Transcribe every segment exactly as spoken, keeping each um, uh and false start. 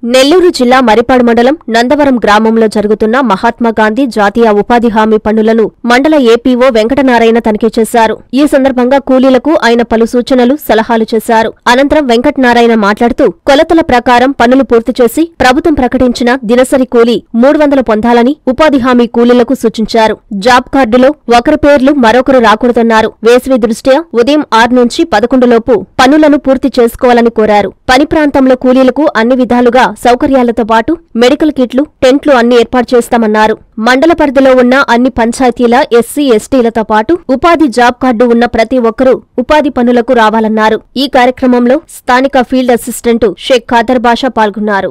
నెల్లూరు జిల్లా మరిపాడు మండలం నందవరం గ్రామంలో జరుగుతున్న మహాత్మాగాంధీ జాతీయ ఉపాధి హామీ పనులను మండల ఏపీఓ వెంకటనారాయణ తనిఖీ చేశారు. ఈ సందర్భంగా కూలీలకు ఆయన పలు సూచనలు, సలహాలు చేశారు. అనంతరం వెంకటనారాయణ మాట్లాడుతూ కొలతల ప్రకారం పనులు పూర్తి చేసి ప్రభుత్వం ప్రకటించిన దినసరి కూలీ మూడు వందలు పొందాలని ఉపాధి హామీ కూలీలకు సూచించారు. జాబ్ కార్డులో ఒకరి పేర్లు మరొకరు రాకూడదన్నారు. వేసవి దృష్ట్యా ఉదయం ఆరు నుంచి పదకొండు లోపు పనులను పూర్తి చేసుకోవాలని కోరారు. పని ప్రాంతంలో కూలీలకు అన్ని విధాలుగా సౌకర్యాలతో పాటు మెడికల్ కిట్లు, టెంట్లు అన్ని ఏర్పాటు చేస్తామన్నారు. మండల పరిధిలో ఉన్న అన్ని పంచాయతీల ఎస్సీ, ఎస్టీలతో పాటు ఉపాధి జాబ్ కార్డు ఉన్న ప్రతి ఒక్కరూ ఉపాధి పనులకు రావాలన్నారు. ఈ కార్యక్రమంలో స్థానిక ఫీల్డ్ అసిస్టెంట్ షేక్ ఖాదర్ బాషా పాల్గొన్నారు.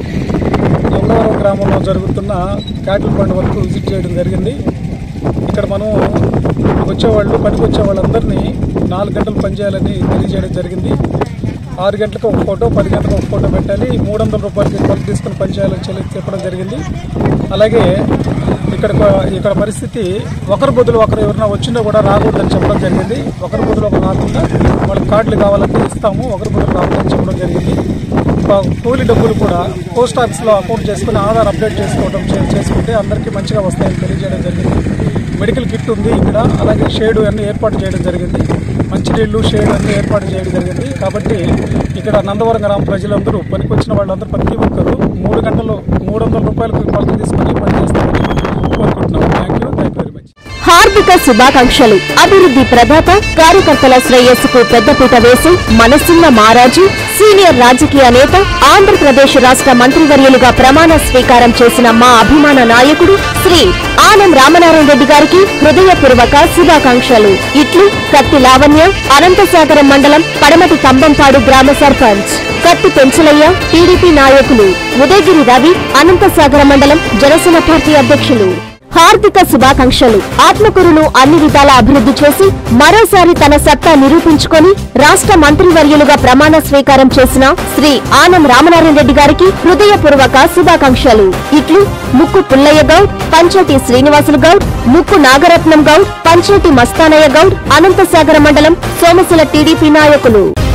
నందవరం గ్రామంలో జరుగుతున్న క్యాటిల్ పండు వరకు విజిట్ చేయడం జరిగింది. ఇక్కడ మనం వచ్చేవాళ్ళు పనికి వచ్చే వాళ్ళందరినీ నాలుగు గంటలు పనిచేయాలని తెలియజేయడం జరిగింది. ఆరు గంటలకు ఒక ఫోటో, పది గంటలకు ఒక ఫోటో పెట్టాలి, మూడు వందల రూపాయలకి కొలు తీసుకుని పనిచేయాలని చెప్పి చెప్పడం జరిగింది. అలాగే ఇక్కడ ఇక్కడ పరిస్థితి ఒకరి బదులు ఒకరు ఎవరైనా వచ్చినా కూడా రాకూడదని చెప్పడం జరిగింది. ఒకరి బదులు ఒకరు రాకుండా వాళ్ళకి కార్డులు కావాలంటే ఇస్తాము, ఒకరి బదులు రాకూడదని చెప్పడం జరిగింది. కూలీ డబ్బులు కూడా పోస్ట్ ఆఫీస్లో అకౌంట్ చేసుకుని ఆధార్ అప్డేట్ చేసుకోవడం చేసుకుంటే అందరికీ మంచిగా వస్తాయని తెలియజేయడం జరిగింది. మెడికల్ కిట్ ఉంది ఇక్కడ, అలాగే షేడ్ అన్నీ ఏర్పాటు చేయడం జరిగింది. మంచినీళ్ళు, షేడ్ అన్నీ ఏర్పాటు చేయడం జరిగింది. కాబట్టి ఇక్కడ నందవరం గ్రామ ప్రజలందరూ పనికొచ్చిన వాళ్ళందరూ ప్రతి ఒక్కరు మూడు గంటలు మూడు వందల రూపాయలకు కొలత తీసుకుని పనిచేస్తామని కోరుకుంటున్నాం. Thank you thank you very much. హార్దిక శుభాకాంక్షలు. అభివృద్ధి ప్రదాత, కార్యకర్తల శ్రేయస్సుకు పెద్దపీట వేసి మనసున్న మారాజు, సీనియర్ రాజకీయ నేత, ఆంధ్రప్రదేశ్ రాష్ట్ర మంత్రివర్యులుగా ప్రమాణ స్వీకారం చేసిన మా అభిమాన నాయకుడు శ్రీ ఆనం రామనారాయణ రెడ్డి గారికి హృదయపూర్వక శుభాకాంక్షలు. ఇట్లు కత్తి లావణ్య, అనంతసాగరం మండలం పడమటి కంబంపాడు గ్రామ సర్పంచ్. కత్తి పెంచలయ్య, టీడీపీ నాయకులు. ఉదయగిరి రవి, అనంతసాగరం మండలం జనసేన పార్టీ అధ్యక్షులు. హార్దిక శుభాకాంక్షలు. ఆత్మకూరును అన్ని విధాల అభివృద్ధి చేసి మరోసారి తన సత్తా నిరూపించుకొని రాష్ట్ర మంత్రివర్యులుగా ప్రమాణ స్వీకారం చేసిన శ్రీ ఆనం రామనారాయణ రెడ్డి గారికి హృదయపూర్వక శుభాకాంక్షలు. ఇట్లు ముక్కు పుల్లయ్య గౌడ్, పంచాయతీ శ్రీనివాసులు గౌడ్, ముక్కు నాగరత్నం గౌడ్, పంచాయతీ మస్తానయ్య గౌడ్, అనంతసాగర మండలం సోమశిల టీడీపీ నాయకులు.